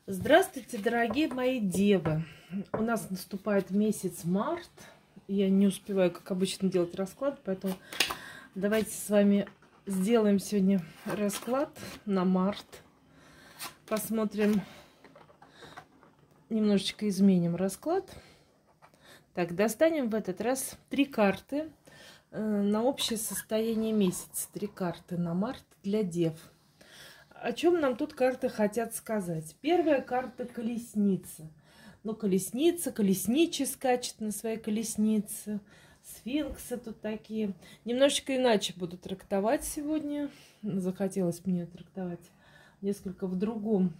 Здравствуйте, дорогие мои девы! У нас наступает месяц март. Я не успеваю, как обычно, делать расклад, поэтому давайте с вами сделаем сегодня расклад на март. Посмотрим, немножечко изменим расклад. Так, достанем в этот раз 3 карты на общее состояние месяца. 3 карты на март для дев. О чем нам тут карты хотят сказать? Первая карта — колесница. Ну, колесница, колесничий скачет на своей колеснице. Сфинксы тут такие. Немножечко иначе буду трактовать сегодня. Захотелось мне трактовать несколько в другом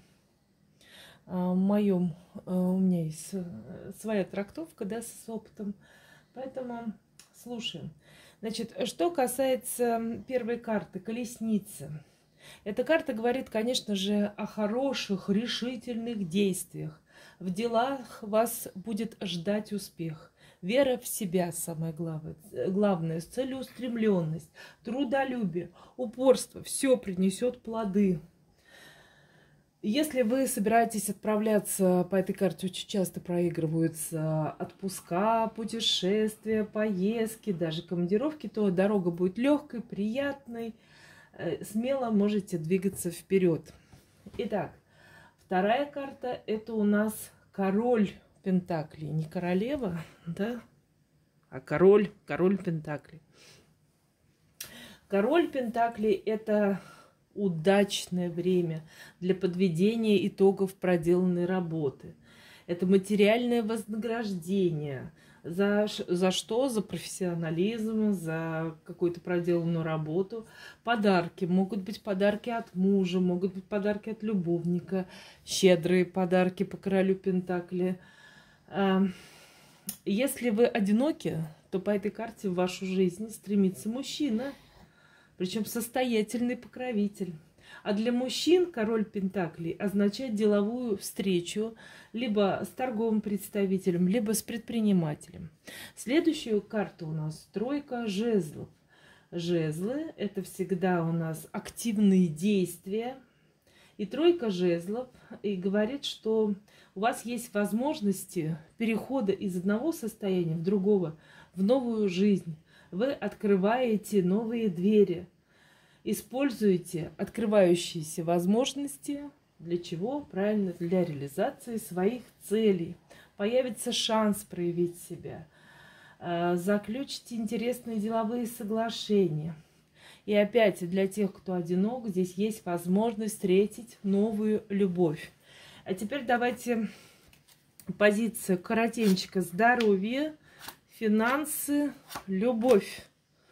моем. У меня есть своя трактовка, да, с опытом. Поэтому слушаем. Значит, что касается первой карты — колесницы. Эта карта говорит, конечно же, о хороших, решительных действиях. В делах вас будет ждать успех. Вера в себя самое главное, целеустремленность, трудолюбие, упорство. Все принесет плоды. Если вы собираетесь отправляться, по этой карте очень часто проигрываются отпуска, путешествия, поездки, даже командировки, то дорога будет легкой, приятной. Смело можете двигаться вперед. Итак, вторая карта — это у нас король пентаклей. Не королева, да, а король пентаклей. Король пентаклей — это удачное время для подведения итогов проделанной работы. Это материальное вознаграждение. За что? За профессионализм, за какую-то проделанную работу. Подарки. Могут быть подарки от мужа, могут быть подарки от любовника. Щедрые подарки по королю пентакли. Если вы одиноки, то по этой карте в вашу жизнь стремится мужчина. Причем состоятельный покровитель. А для мужчин король пентаклей означает деловую встречу либо с торговым представителем, либо с предпринимателем. Следующая карта у нас тройка жезлов. Жезлы — это всегда у нас активные действия. И тройка жезлов и говорит, что у вас есть возможности перехода из одного состояния в другого, в новую жизнь. Вы открываете новые двери. Используйте открывающиеся возможности. Для чего? Правильно, для реализации своих целей. Появится шанс проявить себя. Заключите интересные деловые соглашения. И опять, для тех, кто одинок, здесь есть возможность встретить новую любовь. А теперь давайте позиция коротенько: здоровье, финансы, любовь.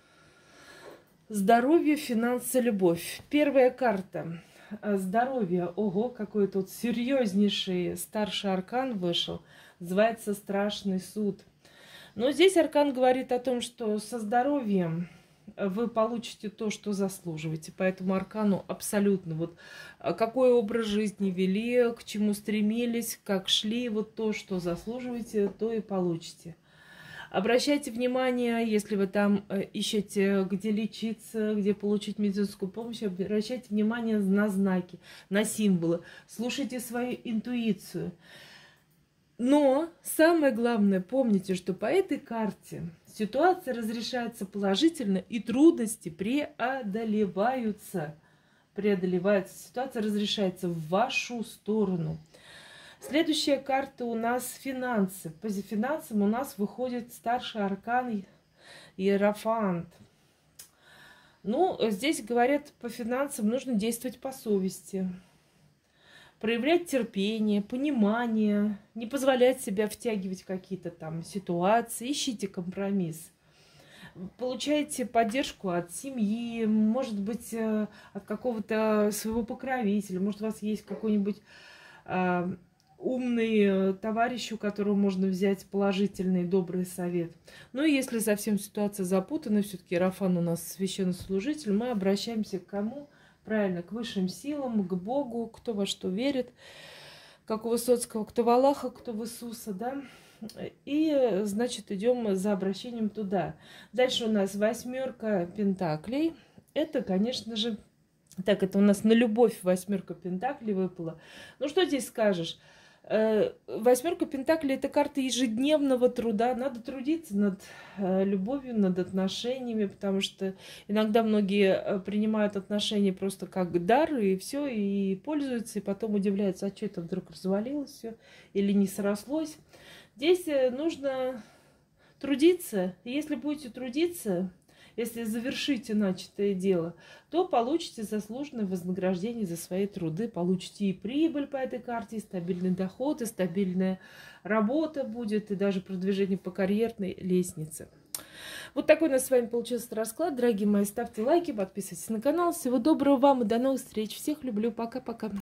Здоровье, финансы, любовь. Первая карта. Здоровье. Ого, какой тут серьезнейший старший аркан вышел. Называется Страшный суд. Но здесь аркан говорит о том, что со здоровьем вы получите то, что заслуживаете. Поэтому аркану абсолютно вот какой образ жизни вели, к чему стремились, как шли, вот то, что заслуживаете, то и получите. Обращайте внимание, если вы там ищете, где лечиться, где получить медицинскую помощь, обращайте внимание на знаки, на символы. Слушайте свою интуицию. Но самое главное, помните, что по этой карте ситуация разрешается положительно и трудности преодолеваются. Ситуация разрешается в вашу сторону. Следующая карта у нас финансы. По финансам у нас выходит старший аркан Иерофант. Ну, здесь говорят, по финансам нужно действовать по совести. Проявлять терпение, понимание, не позволять себя втягивать в какие-то там ситуации. Ищите компромисс. Получаете поддержку от семьи, может быть, от какого-то своего покровителя. Может, у вас есть какой-нибудь умный товарищ, у которого можно взять положительный, добрый совет. Ну и если совсем ситуация запутана, все-таки Иерофант у нас священнослужитель, мы обращаемся к кому? Правильно, к высшим силам, к Богу, кто во что верит, как у Высоцкого, кто в Аллаха, кто в Иисуса, да. И, значит, идем за обращением туда. Дальше у нас 8 пентаклей. Это, конечно же, Так, это у нас на любовь восьмерка пентаклей выпала. Ну, что здесь скажешь? Восьмерка пентаклей — это карта ежедневного труда. Надо трудиться над любовью, над отношениями, потому что иногда многие принимают отношения просто как дар, и все, и пользуются, и потом удивляются, а что это вдруг развалилось все или не срослось. Здесь нужно трудиться. И если будете трудиться, если завершите начатое дело, то получите заслуженное вознаграждение за свои труды, получите и прибыль по этой карте, и стабильный доход, и стабильная работа будет, и даже продвижение по карьерной лестнице. Вот такой у нас с вами получился расклад. Дорогие мои, ставьте лайки, подписывайтесь на канал. Всего доброго вам и до новых встреч. Всех люблю. Пока-пока.